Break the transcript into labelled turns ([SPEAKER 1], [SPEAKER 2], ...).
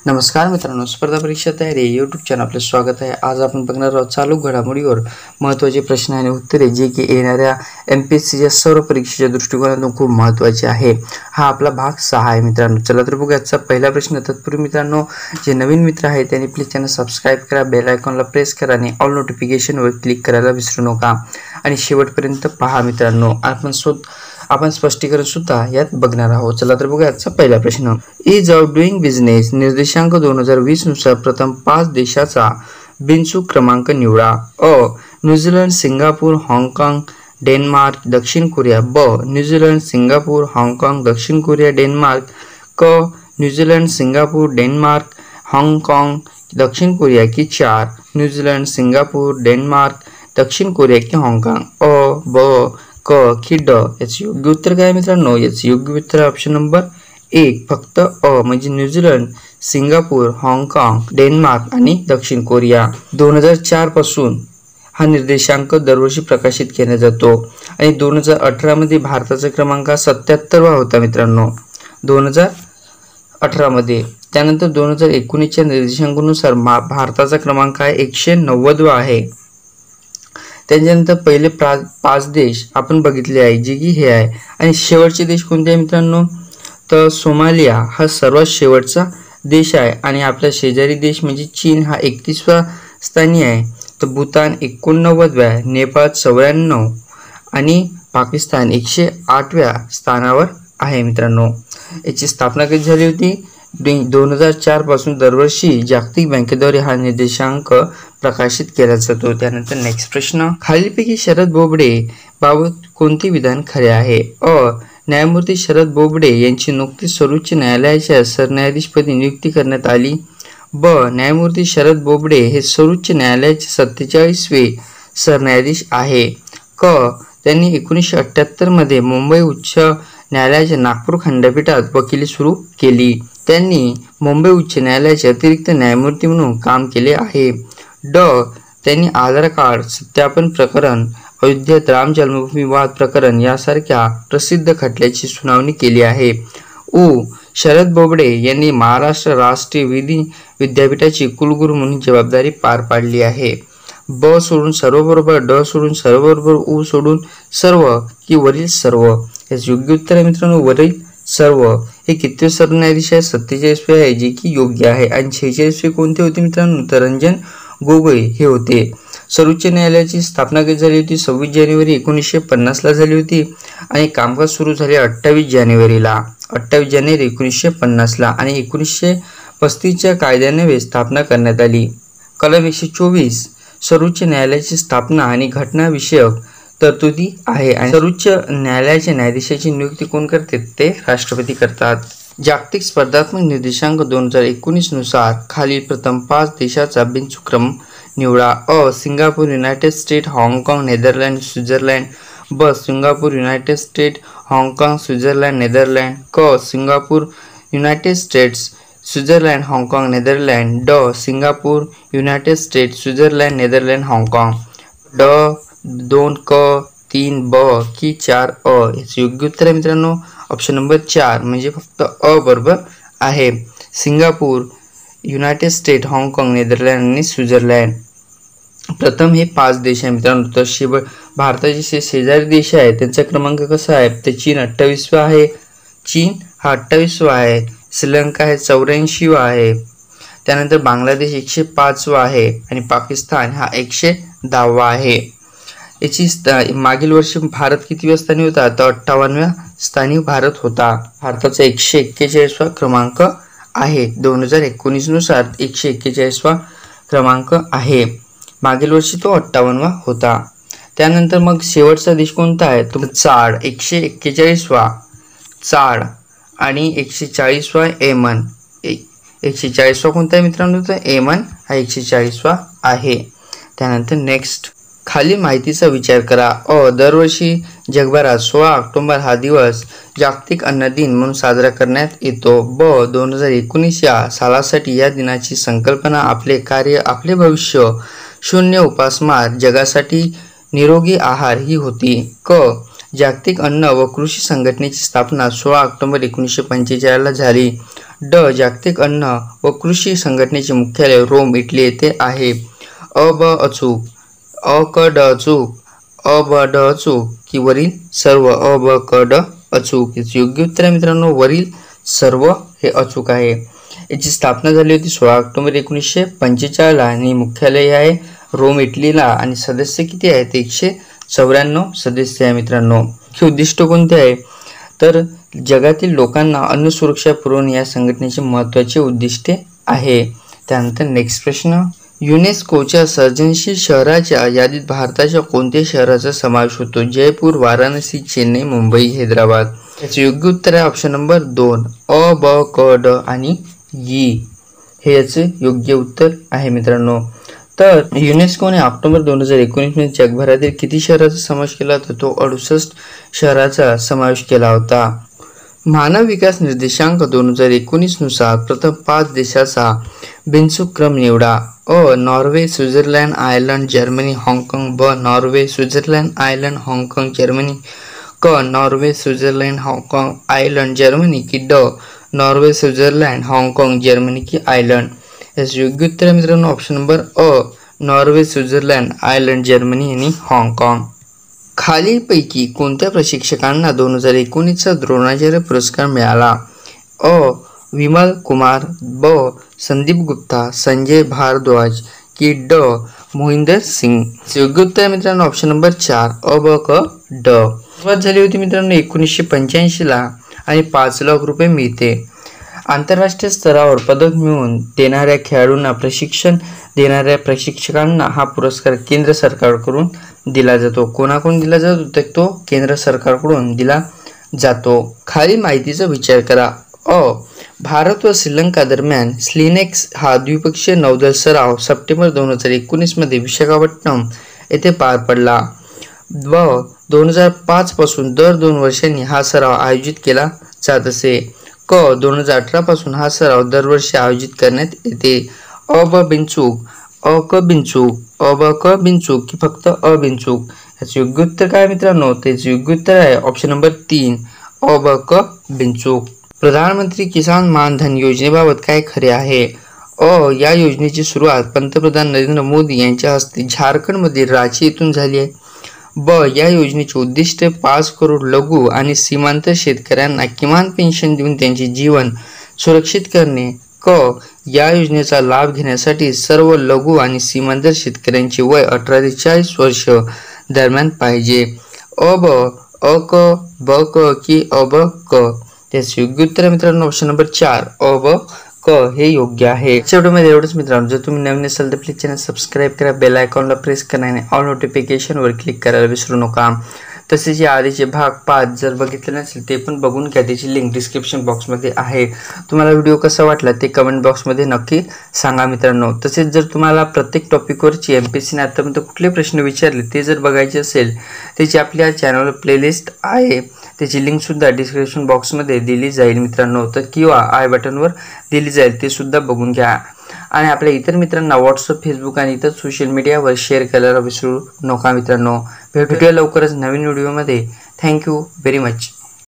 [SPEAKER 1] नमस्कार मित्रांनो, स्पर्धा परीक्षा तयारी यूट्यूब चॅनल आपले स्वागत आहे। आज आपण बघणार आहोत चालू घडामोडीवर महत्त्वाचे प्रश्न आणि उत्तरे जे की येणाऱ्या MPSCच्या सर्व परीक्षेच्या दृष्टिकोनातून खूप महत्त्वाचे आहे। हा आपला भाग 6 आहे मित्रांनो। चला तर बघूया आजचा पहिला प्रश्न। तत्पूर्वी मित्रांनो, जे नवीन मित्र आहेत त्यांनी प्लीज चॅनल सबस्क्राइब करा, बेल आयकॉनला प्रेस करा आणि ऑल नोटिफिकेशनवर क्लिक करायला विसरू नका आणि शेवटपर्यंत पहा मित्रांनो। आपण स्पष्टीकरण सुद्धा यात बघणार आहोत। चला तर बघूया आजचा पहिला प्रश्न। इज ऑफ डुईंग बिझनेस निर्देशांक 2020 नुसार प्रथम 5 देशाचा बिनचूक क्रमांक निवडा। अ न्यूझीलंड, सिंगापूर, हाँगकाँग, डेन्मार्क, दक्षिण कोरिया। ब न्यूझीलंड, सिंगापूर, हाँगकाँग, दक्षिण कोरिया, डेन्मार्क। क न्यूझीलंड, सिंगापूर, डेन्मार्क, हाँगकाँग, दक्षिण कोरिया की 4 न्यूझीलंड, सिंगापूर, डेन्मार्क, दक्षिण कोरिया की हाँगकाँग। अ ब क की ड। याचे योग्य उत्तर काय मित्रांनो? याचे योग्य उत्तर ऑप्शन नंबर 1 फक्त अ म्हणजे न्यूझीलंड, सिंगापूर, हाँगकाँग, डेन्मार्क आणि दक्षिण कोरिया। 2004 पासून हा निर्देशांक दरवर्षी प्रकाशित केला जातो आणि 2018 मध्ये भारताचा क्रमांक 77वा होता मित्रांनो 2018 मध्ये। त्यानंतर 2019 च्या निर्देशांकानुसार भारताचा क्रमांक आहे 190वा आहे। त्यानंतर पहिले 5 देश आपण बघितले आहे जे की हे आहे आणि शेवटचे देश कोणते आहे मित्रांनो? तर सोमालिया हा सर्वात शेवटचा देश आहे आणि आपला शेजारी देश म्हणजे चीन हा 31व्या स्थानी आहे। तर भूतान 89व्या, नेपाळ 94 आणि पाकिस्तान 108व्या स्थानावर आहे मित्रांनो। याची स्थापना कधी झाली होती? 2004 पासून दरवर्षी जागतिक बँकेद्वारे हा निर्देशांक प्रकाशित केला जातो। त्यानंतर नेक्स्ट प्रश्न। खालीलपैकी शरद बोबडे बाबत कोणते विधान खरे आहे? अ न्यायमूर्ती शरद बोबडे यांची नुकतीच सर्वोच्च न्यायालयाच्या सरन्यायाधीशपदी नियुक्ती करण्यात आली। ब न्यायमूर्ती शरद बोबडे हे सर्वोच्च न्यायालयाचे 47वे सरन्यायाधीश आहे। क त्यांनी 1978 मध्ये मुंबई उच्च न्यायालयाच्या नागपूर खंडपीठात वकिली सुरू केली। त्यांनी मुंबई उच्च न्यायालयाचे अतिरिक्त न्यायमूर्ती म्हणून काम केले आहे। ड त्यांनी आधार कार्ड सत्यापन प्रकरण, अयोध्येत राम जन्मभूमी वाद प्रकरण यासारख्या प्रसिद्ध खटल्याची सुनावणी केली आहे। उ शरद बोबडे यांनी महाराष्ट्र राष्ट्रीय विधी विद्यापीठाची कुलगुरू म्हणून जबाबदारी पार पाडली आहे। ब सोडून सर्व बरोबर, ड सोडून सर्व बरोबर, उ सोडून सर्व की वरील सर्व। याचे योग्य उत्तर आहे मित्रांनो वरील सर्व। हे कितवे सरन्यायाधीश आहे? 47वे आहे जे की योग्य आहे। आणि 46वे कोणते होते मित्रांनो? तर रंजन गोगोई हे होते। सर्वोच्च न्यायालयाची स्थापना कधी झाली होती? 26 जानेवारी 1950 ला झाली होती आणि कामकाज सुरू झाले 28 जानेवारी 1950 ला आणि 1935च्या कायद्यान्वये स्थापना करण्यात आली। कलम 124 सर्वोच्च न्यायालयाची स्थापना आणि घटना विषयक तरतुदी आहे आणि सर्वोच्च न्यायालयाच्या न्यायाधीशाची नियुक्ती कोण करते? ते राष्ट्रपती करतात। जागतिक स्पर्धात्मक निर्देशांक 2019 नुसार खालील प्रथम 5 देशाचा बिनचूक क्रम निवडा। अ सिंगापूर, युनायटेड स्टेट, हाँगकाँग, नेदरलँड, स्वित्झर्लंड। ब सिंगापूर, युनायटेड स्टेट, हाँगकाँग, स्वित्झर्लंड, नेदरलँड। क सिंगापूर, युनायटेड स्टेट्स, स्वित्झर्लंड, हाँगकाँग, नेदरलँड। ड Singapore, United States, Switzerland, Netherland, हाँगकाँग। ड 2 क 3 ब की 4 अ। याचे योग्य उत्तर आहे मित्रांनो ऑप्शन नंबर 4 म्हणजे फक्त अ बरोबर आहे। सिंगापूर, युनायटेड स्टेट, हाँगकाँग, नेदरलँड आणि स्वित्झर्लंड प्रथम हे 5 देश आहे मित्रांनो। तर भारताचे शेजारी देश आहे त्यांचा क्रमांक कसा आहे? तर चीन 28वा आहे। चीन हा 28वा आहे। श्रीलंका हे 84वा आहे। त्यानंतर बांगलादेश 105वा आहे आणि पाकिस्तान हा 110वा आहे। याची मागील वर्षी भारत कितव्या स्थानी होता? तर 58व्या स्थानी भारत होता। भारताचा 141वा क्रमांक आहे। 2019 नुसार 141वा क्रमांक आहे। मागील वर्षी तो 58वा होता। त्यानंतर मग शेवटचा देश कोणता आहे? तो चाड 141वा चाड आणि 140वा येमन। 140वा कोणता आहे मित्रांनो? तर येमन हा 140वा आहे। त्यानंतर नेक्स्ट खालील माहितीचा विचार करा। अ दरवर्षी जगभरात 16 ऑक्टोबर हा दिवस जागतिक अन्न दिन म्हणून साजरा करण्यात येतो। ब 2019 या सालासाठी या दिनाची संकल्पना आपले कार्य आपले भविष्य, शून्य उपासमार, जगासाठी निरोगी आहार ही होती। क जागतिक अन्न व कृषी संघटनेची स्थापना 16 ऑक्टोबर 1945 झाली. ड. जागतिक अन्न व कृषी संघटनेचे मुख्यालय रोम, इटली येथे आहे. अ. ब. अचूक. अ. क. ड. अचूक. अ. ब. ड. अचूक की वरील सर्व. अ. ब. क. ड. अचूक. याचे योग्य उत्तर आहे मित्रांनो वरील सर्व हे अचूक आहे. याची स्थापना झाली होती 16 ऑक्टोबर 1945 आणि मुख्यालय आहे रोम, इटलीला. आणि सदस्य किती आहेत? 194 सदस्य आहे मित्रांनो. मुख्य उद्दिष्ट कोणते आहे? तर जगातील लोकांना अन्न सुरक्षा पुरवणे या संघटनेचे महत्त्वाचे उद्दिष्टे आहे. त्यानंतर नेक्स्ट प्रश्न, युनेस्कोच्या सर्जनशील शहराच्या यादीत भारताच्या कोणत्या शहराचा समावेश होतो? जयपूर, वाराणसी, चेन्नई, मुंबई, हैदराबाद. याचे योग्य उत्तर आहे ऑप्शन नंबर 2 अ, ब, क, ड आणि ई हे याचे योग्य उत्तर आहे मित्रांनो. तर युनेस्कोने ऑक्टोबर 2019 मध्ये जगभरातील किती शहराचा समावेश केला होता? तो 68 शहराचा समावेश केला होता. मानव विकास निर्देशांक 2019 नुसार प्रथम 5 देशाचा बिनचूक क्रम निवडा. अ. नॉर्वे, स्वित्झर्लंड, आयर्लंड, जर्मनी, हाँगकाँग. ब. नॉर्वे, स्वित्झर्लंड, आयर्लंड, हाँगकाँग, जर्मनी. क. नॉर्वे, स्वित्झर्लंड, हाँगकाँग, आयर्लंड, जर्मनी की ड. नॉर्वे, स्वित्झर्लंड, हाँगकाँग, जर्मनी की आयर्लंड. याचे योग्य उत्तर मित्रांनो ऑप्शन नंबर अ. नॉर्वे, स्वित्झर्लंड, आयर्लंड, जर्मनी आणि हाँगकाँग. खालीलपैकी कोणत्या प्रशिक्षकांना 2019चा द्रोणाचार्य पुरस्कार मिळाला? अ. विमल कुमार. ब. संदीप गुप्ता, संजय भारद्वाज की ड. मोहिंदर सिंग. योग्य उत्तर आहे मित्रांनो ऑप्शन नंबर 4 अ, ब, क, ड. सुरुवात झाली होती मित्रांनो 1985 आणि 5 लाख रुपये मिळते. आंतरराष्ट्रीय स्तरावर पदक मिळवून देणाऱ्या खेळाडूंना प्रशिक्षण देणाऱ्या प्रशिक्षकांना हा पुरस्कार केंद्र सरकारकडून दिला जातो. कोणाकडून दिला जातो? तर तो केंद्र सरकारकडून दिला जातो. खालील माहितीचा विचार करा. अ. भारत व श्रीलंका दरम्यान स्लिनेक्स हा द्विपक्षीय नौदल सराव सप्टेंबर 2019 मध्ये विशाखापट्टणम येथे पार पडला. ब. 2005 पासून दर 2 वर्षांनी हा सराव आयोजित केला जात असे. क. 2018 पासून हा सराव दरवर्षी आयोजित करण्यात येते. अ. ब. बिनचूक. अ. क. बिनचूक. अ. ब. क. बिनचूक की फक्त अ. बिनचूक. याचे योग्य उत्तर काय मित्रांनो? त्याचे योग्य उत्तर आहे ऑप्शन नंबर 3 अ. ब. क. बिनचूक. प्रधानमंत्री किसान मान धन योजनेबाबत काय खरे आहे? अ. या योजनेची सुरुवात पंतप्रधान नरेंद्र मोदी यांच्या हस्ते झारखंडमधील रांची येथून झाली आहे. ब. या योजनेचे उद्दिष्ट 5 करोड लघु आणि सीमांत शेतकऱ्यांना किमान पेन्शन देऊन त्यांचे जीवन सुरक्षित करणे. क. या योजनेचा लाभ घेण्यासाठी सर्व लघु आणि सीमांत शेतकऱ्यांचे वय 18 ते 40 वर्ष दरम्यान पाहिजे. अ. ब. अ. क. ब. क. की अ. ब. क. त्याचे योग्य उत्तर मित्रांनो ऑप्शन नंबर 4 अ. ब. क हे योग्य आहे. आजच्या व्हिडिओमध्ये एवढंच मित्रांनो. जर तुम्ही नवीन असाल तर प्लीज चॅनल सबस्क्राईब करा, बेल आयकॉनला प्रेस करा आणि ऑल नोटिफिकेशनवर क्लिक करायला विसरू नका. तसेच या आधीचे भाग 5 जर बघितले नसेल ते पण बघून घ्या. त्याची लिंक डिस्क्रिप्शन बॉक्समध्ये आहे. तुम्हाला व्हिडिओ कसा वाटला ते कमेंट बॉक्समध्ये नक्की सांगा मित्रांनो. तसेच जर तुम्हाला प्रत्येक टॉपिकवरची एमपीएससीने आतापर्यंत कुठले प्रश्न विचारले ते जर बघायचे असेल त्याची आपल्या चॅनलवर प्लेलिस्ट आहे. त्याची लिंक सुद्धा डिस्क्रिप्शन बॉक्समध्ये दिली जाईल मित्रांनो. तर किंवा आय बटनवर दिली जाईल ते सुद्धा बघून घ्या. आणि आपल्या इतर मित्रांना व्हॉट्सअप, फेसबुक आणि इतर सोशल मीडियावर शेअर करायला विसरू नका मित्रांनो. भेटूया लवकरच नवीन व्हिडिओमध्ये. Thank you very much.